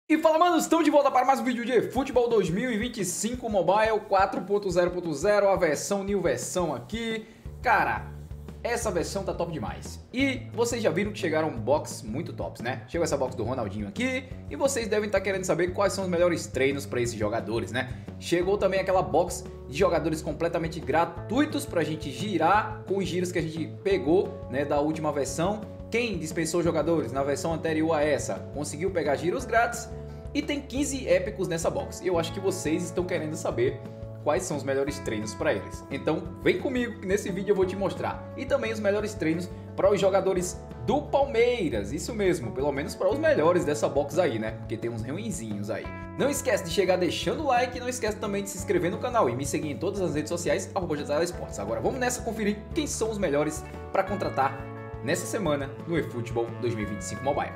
E fala, mano, estamos de volta para mais um vídeo de Futebol 2025 Mobile 4.0.0, a versão new versão aqui. Cara, essa versão tá top demais. E vocês já viram que chegaram box muito tops, né? Chegou essa box do Ronaldinho aqui e vocês devem estar querendo saber quais são os melhores treinos para esses jogadores, né? Chegou também aquela box de jogadores completamente gratuitos pra gente girar com os giros que a gente pegou, né, da última versão. Quem dispensou jogadores na versão anterior a essa conseguiu pegar giros grátis e tem 15 épicos nessa box. E eu acho que vocês estão querendo saber quais são os melhores treinos para eles. Então vem comigo que nesse vídeo eu vou te mostrar. E também os melhores treinos para os jogadores do Palmeiras. Isso mesmo, pelo menos para os melhores dessa box aí, né? Porque tem uns ruinzinhos aí. Não esquece de chegar deixando o like e não esquece também de se inscrever no canal e me seguir em todas as redes sociais, @JazaelaSports. Agora vamos nessa conferir quem são os melhores para contratar nessa semana no eFootball 2025 Mobile.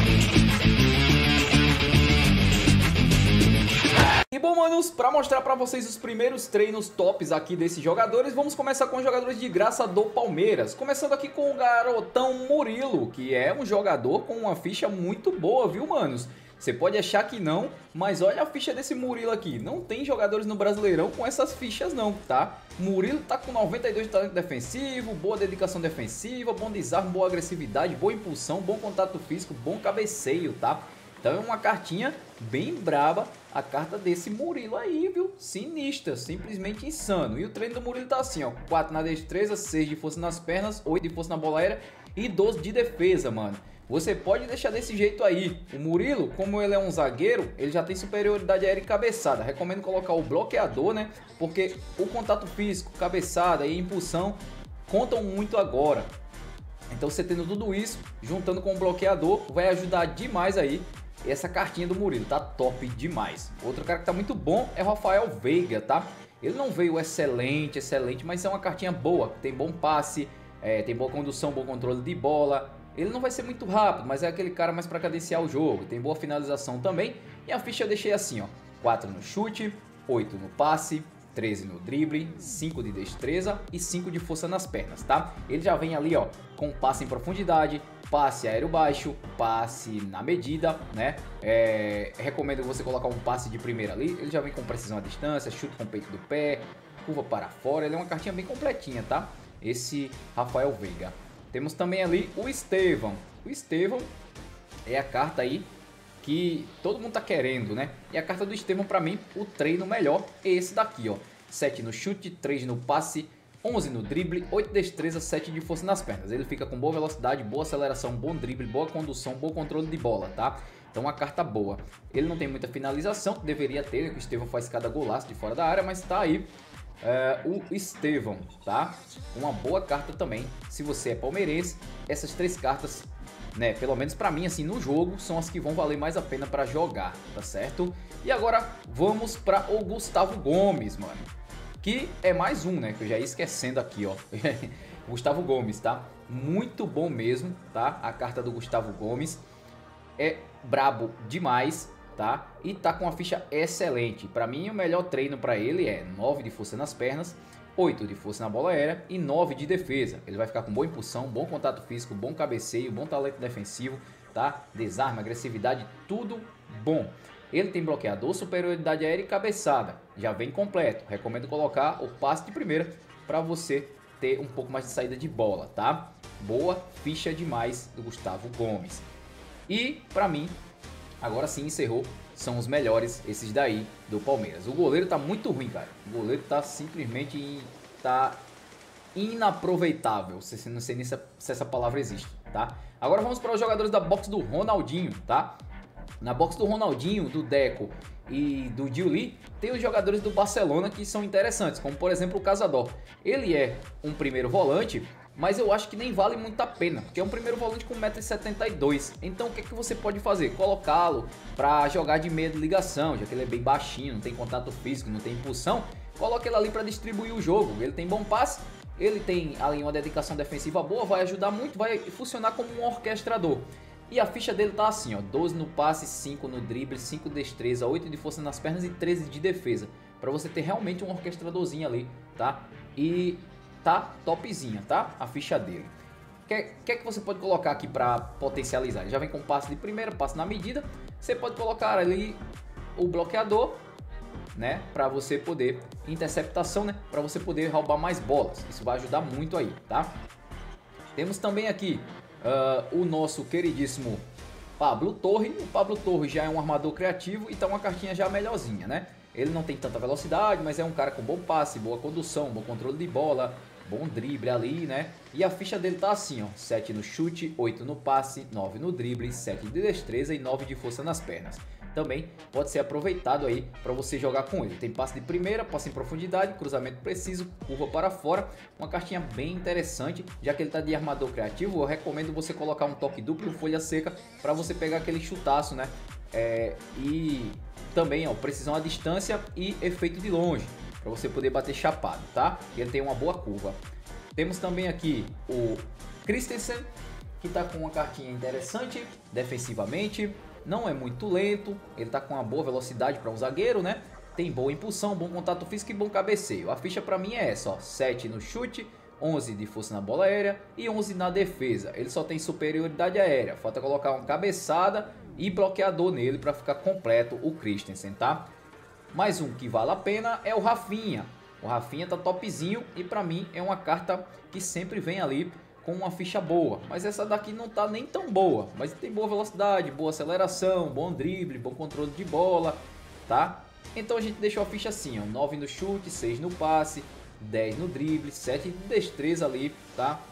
E bom, manos, para mostrar para vocês os primeiros treinos tops aqui desses jogadores, vamos começar com os jogadores de graça do Palmeiras. Começando aqui com o garotão Murilo, que é um jogador com uma ficha muito boa, viu, manos? Você pode achar que não, mas olha a ficha desse Murilo aqui. Não tem jogadores no Brasileirão com essas fichas não, tá? Murilo tá com 92 de talento defensivo, boa dedicação defensiva, bom desarme, boa agressividade, boa impulsão, bom contato físico, bom cabeceio, tá? Então é uma cartinha bem braba, a carta desse Murilo aí, viu? Sinistra, simplesmente insano. E o treino do Murilo tá assim, ó: 4 na destreza, 6 de força nas pernas, 8 de força na bola aérea e 12 de defesa, mano. Você pode deixar desse jeito aí. O Murilo, como ele é um zagueiro, ele já tem superioridade aérea e cabeçada. Recomendo colocar o bloqueador, né? Porque o contato físico, cabeçada e impulsão contam muito agora. Então você tendo tudo isso, juntando com o bloqueador, vai ajudar demais aí. Essa cartinha do Murilo tá top demais. Outro cara que tá muito bom é o Rafael Veiga, tá? Ele não veio excelente, mas é uma cartinha boa. Tem bom passe, tem boa condução, bom controle de bola. Ele não vai ser muito rápido, mas é aquele cara mais para cadenciar o jogo. Tem boa finalização também. E a ficha eu deixei assim, ó: 4 no chute, 8 no passe, 13 no drible, 5 de destreza e 5 de força nas pernas, tá? Ele já vem ali, ó, com passe em profundidade, passe aéreo baixo, passe na medida, né? Recomendo você colocar um passe de primeira ali. Ele já vem com precisão à distância, chute com o peito do pé, curva para fora. Ele é uma cartinha bem completinha, tá? Esse Rafael Veiga. Temos também ali o Estevão. O Estevão é a carta aí que todo mundo tá querendo, né? E a carta do Estevão, pra mim, o treino melhor é esse daqui, ó: 7 no chute, 3 no passe, 11 no drible, 8 de destreza, 7 de força nas pernas. Ele fica com boa velocidade, boa aceleração, bom drible, boa condução, bom controle de bola, tá? Então uma carta boa. Ele não tem muita finalização, que deveria ter, né? Que o Estevão faz cada golaço de fora da área, mas tá aí o Estevão, tá? Uma boa carta também, se você é palmeirense. Essas três cartas, né, pelo menos pra mim, assim, no jogo, são as que vão valer mais a pena pra jogar, tá certo? E agora vamos pra o Gustavo Gomes, mano, que é mais um, né, que eu já ia esquecendo aqui, ó. Gustavo Gomes, tá? Muito bom mesmo, tá? A carta do Gustavo Gomes é brabo demais, tá? E tá com uma ficha excelente. Pra mim, o melhor treino pra ele é 9 de força nas pernas, 8 de força na bola aérea e 9 de defesa. Ele vai ficar com boa impulsão, bom contato físico, bom cabeceio, bom talento defensivo, tá? Desarme, agressividade, tudo bom. Ele tem bloqueador, superioridade aérea e cabeçada. Já vem completo. Recomendo colocar o passe de primeira para você ter um pouco mais de saída de bola, tá? Boa ficha demais do Gustavo Gomes. E pra mim, agora sim encerrou, são os melhores esses daí do Palmeiras. O goleiro tá muito ruim, cara. O goleiro tá simplesmente inaproveitável. Não sei nem se essa palavra existe, tá? Agora vamos para os jogadores da box do Ronaldinho, tá? Na box do Ronaldinho, do Deco e do Diuli, tem os jogadores do Barcelona que são interessantes, como por exemplo o Cazador. Ele é um primeiro volante, mas eu acho que nem vale muito a pena, porque é um primeiro volante com 1,72 m. Então o que você pode fazer? Colocá-lo para jogar de meia de ligação, já que ele é bem baixinho, não tem contato físico, não tem impulsão. Coloque ele ali para distribuir o jogo. Ele tem bom passe, ele tem ali uma dedicação defensiva boa, vai ajudar muito, vai funcionar como um orquestrador. E a ficha dele tá assim, ó: 12 no passe, 5 no drible, 5 de destreza, 8 de força nas pernas e 13 de defesa. Para você ter realmente um orquestradorzinho ali, tá? E tá topzinha, tá? A ficha dele. O que você pode colocar aqui para potencializar? Ele já vem com passe de primeira, passe na medida, Você pode colocar ali o bloqueador, né, para você poder interceptação, né, para você poder roubar mais bolas. Isso vai ajudar muito aí, tá? Temos também aqui o nosso queridíssimo Pablo Torre. O Pablo Torre já é um armador criativo e tá uma cartinha já melhorzinha, né? Ele não tem tanta velocidade, mas é um cara com bom passe, boa condução, bom controle de bola, bom drible ali, né? E a ficha dele tá assim, ó: 7 no chute, 8 no passe, 9 no drible, 7 de destreza e 9 de força nas pernas. Também pode ser aproveitado aí para você jogar com ele. Tem passe de primeira, passe em profundidade, cruzamento preciso, curva para fora. Uma cartinha bem interessante, já que ele tá de armador criativo. Eu recomendo você colocar um toque duplo, folha seca, para você pegar aquele chutaço, né? E também, ó, precisão à distância e efeito de longe, para você poder bater chapado, tá? Ele tem uma boa curva. Temos também aqui o Christensen, que tá com uma cartinha interessante defensivamente. Não é muito lento, ele tá com uma boa velocidade para um zagueiro, né? Tem boa impulsão, bom contato físico e bom cabeceio. A ficha para mim é essa, ó: 7 no chute, 11 de força na bola aérea e 11 na defesa. Ele só tem superioridade aérea, falta colocar uma cabeçada e bloqueador nele para ficar completo o Christensen, tá? Mais um que vale a pena é o Rafinha. O Rafinha tá topzinho e para mim é uma carta que sempre vem ali com uma ficha boa, mas essa daqui não tá nem tão boa, mas tem boa velocidade, boa aceleração, bom drible, bom controle de bola, tá? Então a gente deixou a ficha assim, ó: 9 no chute, 6 no passe, 10 no drible, 7 de destreza ali, tá?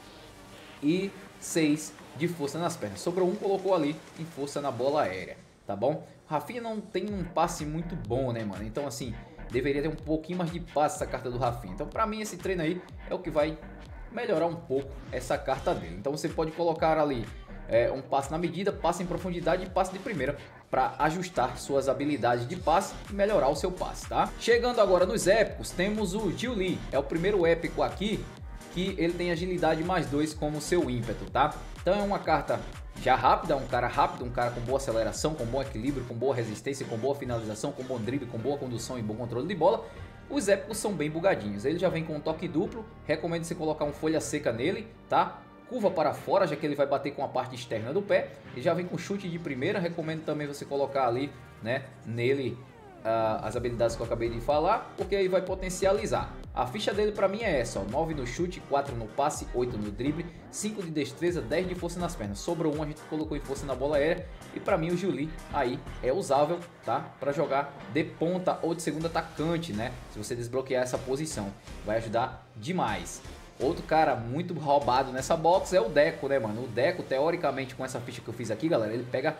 E 6 de força nas pernas. Sobrou um, colocou ali em força na bola aérea, tá bom? O Rafinha não tem um passe muito bom, né, mano? Então assim, deveria ter um pouquinho mais de passe essa carta do Rafinha. Então pra mim esse treino aí é o que vai melhorar um pouco essa carta dele. Então você pode colocar ali um passe na medida, passe em profundidade e passe de primeira para ajustar suas habilidades de passe e melhorar o seu passe, tá? Chegando agora nos épicos, temos o Jiu Lee. É o primeiro épico aqui que ele tem agilidade mais 2 como seu ímpeto, tá? Então é uma carta já rápida, um cara rápido, um cara com boa aceleração, com bom equilíbrio, com boa resistência, com boa finalização, com bom drible, com boa condução e bom controle de bola. Os épicos são bem bugadinhos. Ele já vem com um toque duplo. Recomendo você colocar um folha seca nele, tá? Curva para fora, já que ele vai bater com a parte externa do pé. Ele já vem com chute de primeira. Recomendo também você colocar ali, né, nele as habilidades que eu acabei de falar, porque aí vai potencializar. A ficha dele para mim é essa, ó: 9 no chute, 4 no passe, 8 no drible, 5 de destreza, 10 de força nas pernas. Sobrou um, a gente colocou em força na bola aérea. E para mim o Jiu Lee aí é usável, tá? Para jogar de ponta ou de segundo atacante, né? Se você desbloquear essa posição, vai ajudar demais. Outro cara muito roubado nessa box é o Deco, né, mano? O Deco, teoricamente, com essa ficha que eu fiz aqui, galera, ele pega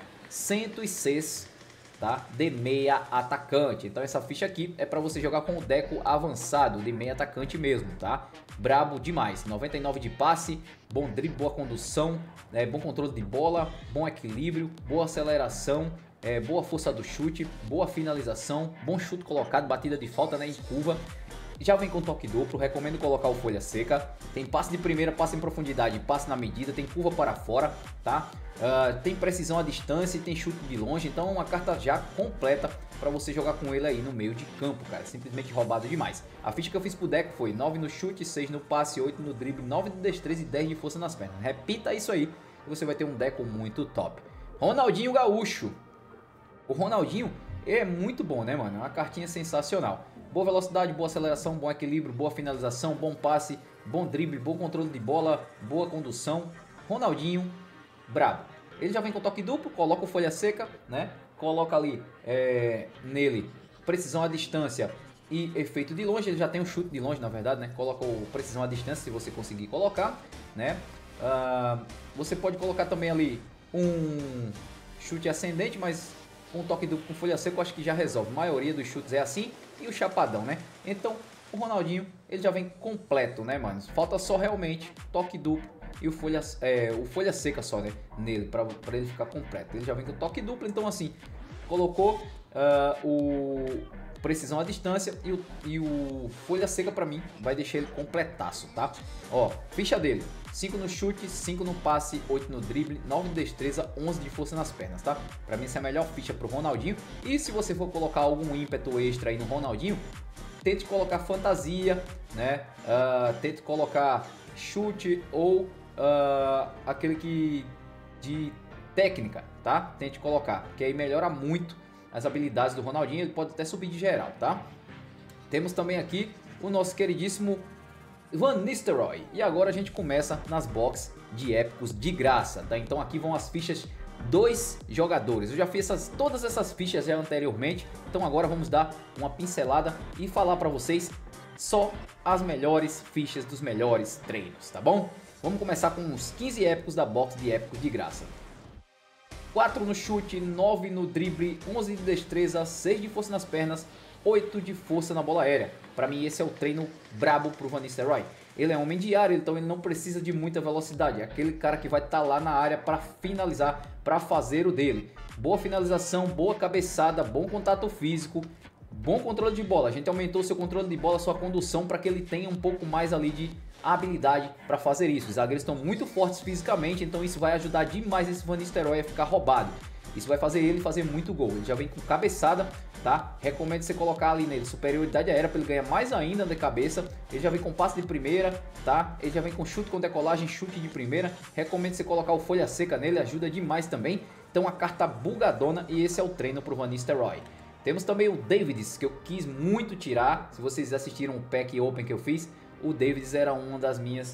106, tá, de meia atacante. Então essa ficha aqui é para você jogar com o Deco avançado, de meia atacante mesmo, tá? Brabo demais. 99 de passe, bom drible, boa condução, bom controle de bola, bom equilíbrio, boa aceleração, boa força do chute, boa finalização, bom chute colocado, batida de falta, né, em curva. Já vem com toque duplo, recomendo colocar o folha seca. Tem passe de primeira, passe em profundidade, passe na medida, tem curva para fora, tá? Tem precisão à distância e tem chute de longe. Então é uma carta já completa para você jogar com ele aí no meio de campo, cara. Simplesmente roubado demais. A ficha que eu fiz pro deck foi 9 no chute, 6 no passe, 8 no drible, 9 de destreza e 10 de força nas pernas. Repita isso aí e você vai ter um deck muito top. Ronaldinho Gaúcho. O Ronaldinho é muito bom, né, mano? É uma cartinha sensacional. Boa velocidade, boa aceleração, bom equilíbrio, boa finalização, bom passe, bom drible, bom controle de bola, boa condução. Ronaldinho, brabo. Ele já vem com toque duplo, coloca o folha seca, né? Coloca ali nele precisão à distância e efeito de longe. Ele já tem um chute de longe, na verdade, né? Coloca o precisão à distância se você conseguir colocar, né? Você pode colocar também ali um chute ascendente, mas com toque duplo com folha seca eu acho que já resolve. A maioria dos chutes é assim. E o chapadão, né? Então o Ronaldinho ele já vem completo, né, mano? Falta só realmente toque duplo e o folha seca só, né, nele, pra ele ficar completo. Ele já vem com toque duplo, então assim, colocou o precisão à distância e o folha seca pra mim vai deixar ele completaço, tá? Ó, ficha dele: 5 no chute, 5 no passe, 8 no drible, 9 de destreza, 11 de força nas pernas, tá? Pra mim essa é a melhor ficha pro Ronaldinho. E se você for colocar algum ímpeto extra aí no Ronaldinho, tente colocar fantasia, né? Tente colocar chute ou aquele que de técnica, tá? Tente colocar, que aí melhora muito as habilidades do Ronaldinho, ele pode até subir de geral, tá? Temos também aqui o nosso queridíssimo Van Nistelrooy. E agora a gente começa nas boxes de épicos de graça, tá? Então aqui vão as fichas 2 jogadores. Eu já fiz todas essas fichas já anteriormente, então agora vamos dar uma pincelada e falar pra vocês só as melhores fichas dos melhores treinos, tá bom? Vamos começar com os 15 épicos da box de épicos de graça. 4 no chute, 9 no drible, 11 de destreza, 6 de força nas pernas, 8 de força na bola aérea. Pra mim esse é o treino brabo pro Van Nistelrooy. Ele é homem de área, então ele não precisa de muita velocidade. É aquele cara que vai estar lá na área para finalizar, para fazer o dele. Boa finalização, boa cabeçada, bom contato físico, bom controle de bola. A gente aumentou seu controle de bola, sua condução, para que ele tenha um pouco mais ali de habilidade para fazer isso. Os zagueiros estão muito fortes fisicamente, então isso vai ajudar demais esse Van Nistelrooy a ficar roubado. Isso vai fazer ele fazer muito gol. Ele já vem com cabeçada, tá? Recomendo você colocar ali nele superioridade aérea para ele ganhar mais ainda de cabeça. Ele já vem com passe de primeira, tá? Ele já vem com chute com decolagem, chute de primeira. Recomendo você colocar o folha seca nele, ajuda demais também. Então a carta bugadona e esse é o treino pro Van Nistelrooy. Temos também o Davids, que eu quis muito tirar. Se vocês assistiram o pack open que eu fiz, o Davids era uma das minhas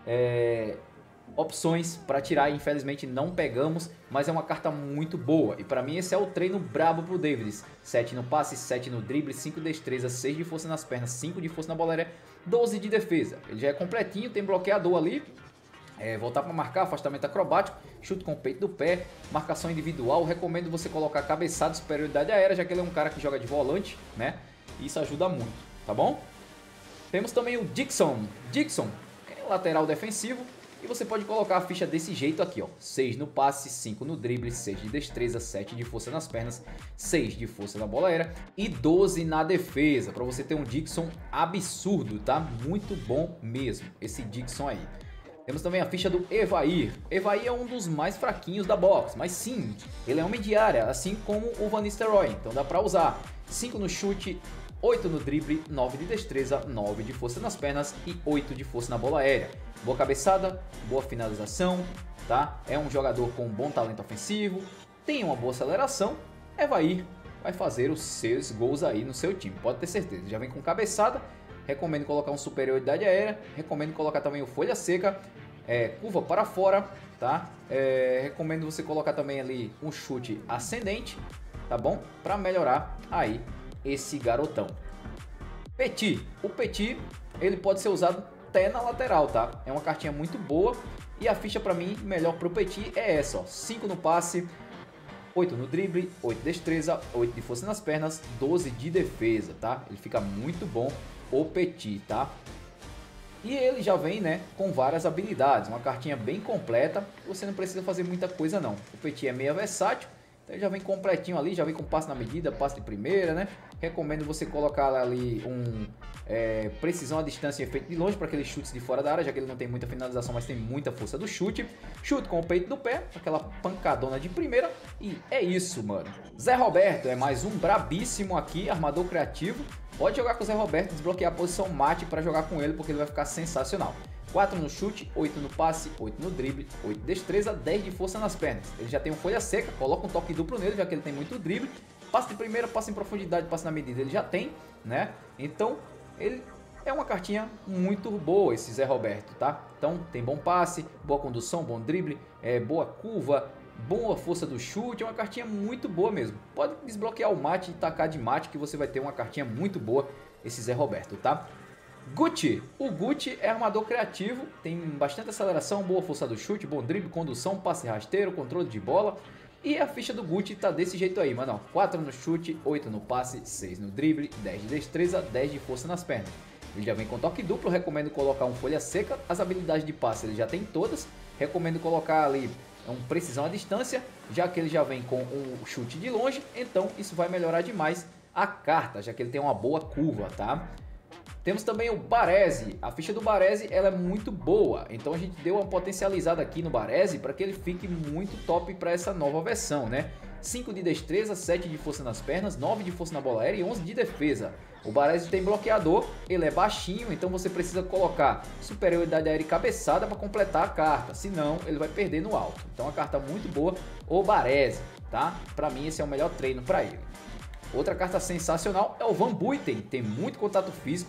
opções para tirar, infelizmente não pegamos, mas é uma carta muito boa e para mim esse é o treino brabo pro Davids. 7 no passe, 7 no drible, 5 de destreza, 6 de força nas pernas, 5 de força na bola aérea, 12 de defesa. Ele já é completinho, tem bloqueador ali, voltar para marcar, afastamento acrobático, chute com o peito do pé, marcação individual. Recomendo você colocar cabeçada, superioridade aérea, já que ele é um cara que joga de volante, né? Isso ajuda muito, tá bom? Temos também o Dixon, que é lateral defensivo. E você pode colocar a ficha desse jeito aqui, ó. 6 no passe, 5 no drible, 6 de destreza, 7 de força nas pernas, 6 de força na bola aérea e 12 na defesa. Para você ter um Dixon absurdo, tá? Muito bom mesmo esse Dixon aí. Temos também a ficha do Evair. Evair é um dos mais fraquinhos da box, mas sim, ele é homem de área, assim como o Van Nistelrooy, então dá para usar. 5 no chute, 8 no drible, 9 de destreza, 9 de força nas pernas e 8 de força na bola aérea. Boa cabeçada, boa finalização, tá? É um jogador com bom talento ofensivo, tem uma boa aceleração. Evair vai fazer os seus gols aí no seu time, pode ter certeza. Já vem com cabeçada, recomendo colocar um superioridade aérea, recomendo colocar também o folha seca, curva para fora, tá? Recomendo você colocar também ali um chute ascendente, tá bom? Para melhorar aí esse garotão. Petit, o Petit ele pode ser usado até na lateral, tá? É uma cartinha muito boa e a ficha para mim melhor pro Petit é essa, ó. 5 no passe, 8 no drible, 8 de destreza, 8 de força nas pernas, 12 de defesa, tá? Ele fica muito bom, o Petit, tá? E ele já vem, né, com várias habilidades, uma cartinha bem completa, você não precisa fazer muita coisa não. O Petit é meio versátil, então ele já vem completinho ali, já vem com passe na medida, passe de primeira, né? Recomendo você colocar ali precisão à distância e efeito de longe para aqueles chutes de fora da área, já que ele não tem muita finalização, mas tem muita força do chute. Chute com o peito do pé, aquela pancadona de primeira. E é isso, mano. Zé Roberto é mais um brabíssimo aqui, armador criativo. Pode jogar com o Zé Roberto, desbloquear a posição mate para jogar com ele, porque ele vai ficar sensacional. 4 no chute, 8 no passe, 8 no drible, 8 de destreza, 10 de força nas pernas. Ele já tem um folha seca, coloca um toque duplo nele, já que ele tem muito drible. Passe de primeira, passe em profundidade, passe na medida, ele já tem, né? Então, ele é uma cartinha muito boa, esse Zé Roberto, tá? Então, tem bom passe, boa condução, bom drible, boa curva, boa força do chute, é uma cartinha muito boa mesmo. Pode desbloquear o mate e tacar de mate, que você vai ter uma cartinha muito boa, esse Zé Roberto, tá? Gucci, o Gucci é armador criativo, tem bastante aceleração, boa força do chute, bom drible, condução, passe rasteiro, controle de bola. E a ficha do Gucci tá desse jeito aí, mano, ó, 4 no chute, 8 no passe, 6 no drible, 10 de destreza, 10 de força nas pernas. Ele já vem com toque duplo, recomendo colocar um folha seca, as habilidades de passe ele já tem todas, recomendo colocar ali precisão à distância, já que ele já vem com um chute de longe, então isso vai melhorar demais a carta, já que ele tem uma boa curva, tá? Temos também o Baresi. A ficha do Baresi ela é muito boa, então a gente deu uma potencializada aqui no Baresi para que ele fique muito top para essa nova versão, né? 5 de destreza, 7 de força nas pernas, 9 de força na bola aérea e 11 de defesa. O Baresi tem bloqueador, ele é baixinho, então você precisa colocar superioridade aérea e cabeçada para completar a carta, senão ele vai perder no alto. Então, uma carta muito boa, o Baresi, tá? Para mim, esse é o melhor treino para ele. Outra carta sensacional é o Van Buiten, tem muito contato físico,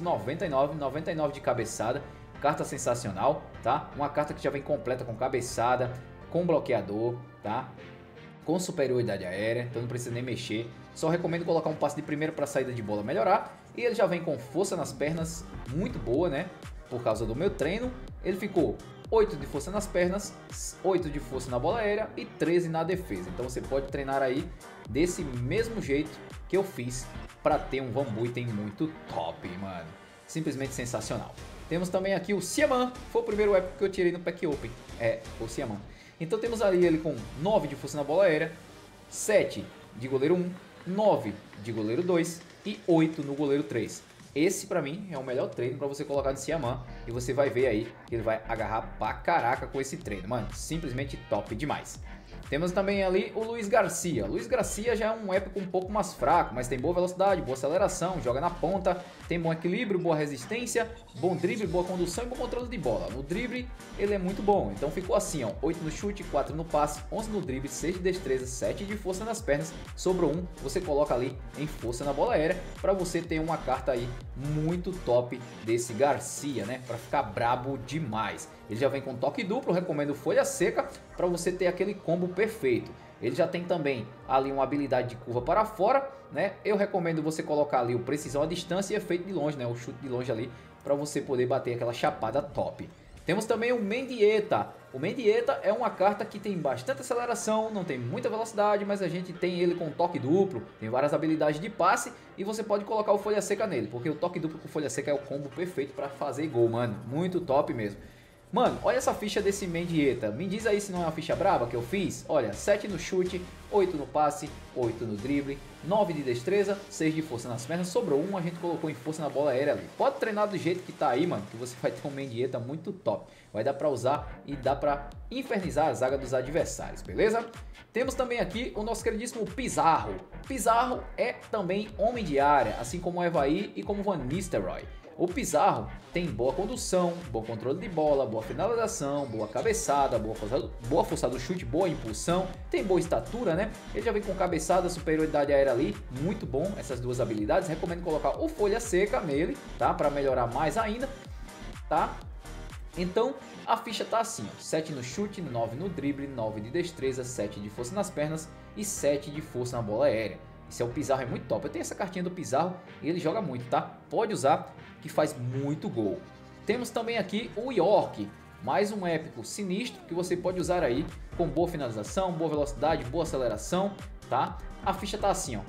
99 de cabeçada, carta sensacional, tá? Uma carta que já vem completa com cabeçada, com bloqueador, tá? Com superioridade aérea, então não precisa nem mexer. Só recomendo colocar um passe de primeira para saída de bola melhorar. E ele já vem com força nas pernas, muito boa, né? Por causa do meu treino. Ele ficou 8 de força nas pernas, 8 de força na bola aérea e 13 na defesa. Então você pode treinar aí desse mesmo jeito que eu fiz para ter um Van Buiten muito top, mano. Simplesmente sensacional. Temos também aqui o Siaman, foi o primeiro épico que eu tirei no Pack Open. O Siaman. Então temos ali ele com 9 de força na bola aérea, 7 de goleiro 1, 9 de goleiro 2 e 8 no goleiro 3. Esse pra mim é o melhor treino pra você colocar no Siaman e você vai ver aí que ele vai agarrar pra caraca com esse treino, mano, simplesmente top demais. Temos também ali o Luiz Garcia. Luiz Garcia já é um épico um pouco mais fraco, mas tem boa velocidade, boa aceleração, joga na ponta, tem bom equilíbrio, boa resistência, bom drible, boa condução e bom controle de bola. No drible ele é muito bom, então ficou assim, ó, 8 no chute, 4 no passe, 11 no drible, 6 de destreza, 7 de força nas pernas, sobrou 1, você coloca ali em força na bola aérea, para você ter uma carta aí muito top desse Garcia, né, para ficar brabo demais. Ele já vem com toque duplo, recomendo folha seca para você ter aquele combo perfeito. Ele já tem também ali uma habilidade de curva para fora, né? Eu recomendo você colocar ali o precisão à distância e efeito de longe, né? O chute de longe ali para você poder bater aquela chapada top. Temos também o Mendieta. O Mendieta é uma carta que tem bastante aceleração, não tem muita velocidade, mas a gente tem ele com toque duplo, tem várias habilidades de passe e você pode colocar o folha seca nele, porque o toque duplo com folha seca é o combo perfeito para fazer gol, mano. Muito top mesmo. Mano, olha essa ficha desse Mendieta. Me diz aí se não é uma ficha braba que eu fiz. Olha, 7 no chute, 8 no passe, 8 no drible, 9 de destreza, 6 de força nas pernas. Sobrou 1, a gente colocou em força na bola aérea ali. Pode treinar do jeito que tá aí, mano, que você vai ter um Mendieta muito top. Vai dar pra usar e dá pra infernizar a zaga dos adversários, beleza? Temos também aqui o nosso queridíssimo Pizarro. Pizarro é também homem de área, assim como o Evaí e como o Van Nistelrooy. O Pizarro tem boa condução, bom controle de bola, boa finalização, boa cabeçada, boa força do chute, boa impulsão, tem boa estatura, né? Ele já vem com cabeçada, superioridade aérea ali, muito bom essas duas habilidades. Recomendo colocar o folha seca nele, tá? Para melhorar mais ainda, tá? Então a ficha tá assim, ó, 7 no chute, 9 no drible, 9 de destreza, 7 de força nas pernas e 7 de força na bola aérea. Esse é o Pizarro, é muito top. Eu tenho essa cartinha do Pizarro e ele joga muito, tá? Pode usar, que faz muito gol. Temos também aqui o York, mais um épico sinistro que você pode usar aí com boa finalização, boa velocidade, boa aceleração, tá? A ficha tá assim, ó,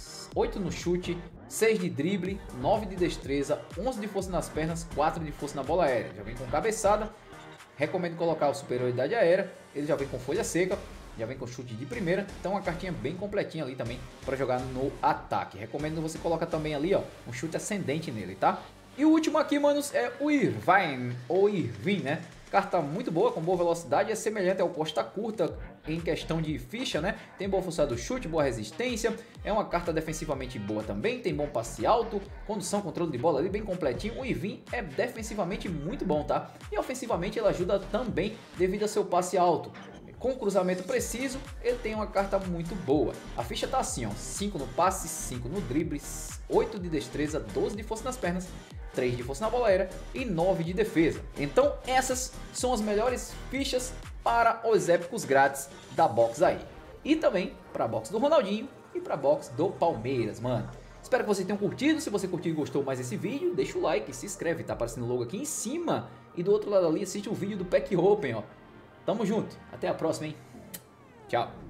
8 no chute, 6 de drible, 9 de destreza, 11 de força nas pernas, 4 de força na bola aérea. Já vem com cabeçada, recomendo colocar o superioridade aérea, ele já vem com folha seca, já vem com chute de primeira, então uma cartinha bem completinha ali também para jogar no ataque. Recomendo você colocar também ali, ó, um chute ascendente nele, tá? E o último aqui, manos, é o Irvine, ou Irvin, né? Carta muito boa, com boa velocidade, é semelhante ao Costa Curta em questão de ficha, né? Tem boa força do chute, boa resistência, é uma carta defensivamente boa também, tem bom passe alto, condução, controle de bola ali bem completinho. O Irvin é defensivamente muito bom, tá? E ofensivamente ele ajuda também devido ao seu passe alto. Com cruzamento preciso, ele tem uma carta muito boa. A ficha tá assim, ó, 5 no passe, 5 no drible, 8 de destreza, 12 de força nas pernas, 3 de força na bola aérea e 9 de defesa. Então essas são as melhores fichas para os épicos grátis da box aí. E também para a box do Ronaldinho e para a box do Palmeiras, mano. Espero que vocês tenham curtido. Se você curtiu e gostou mais desse vídeo, deixa o like, se inscreve, tá aparecendo o logo aqui em cima. E do outro lado ali assiste o vídeo do Pack Open, ó. Tamo junto, até a próxima, hein? Tchau.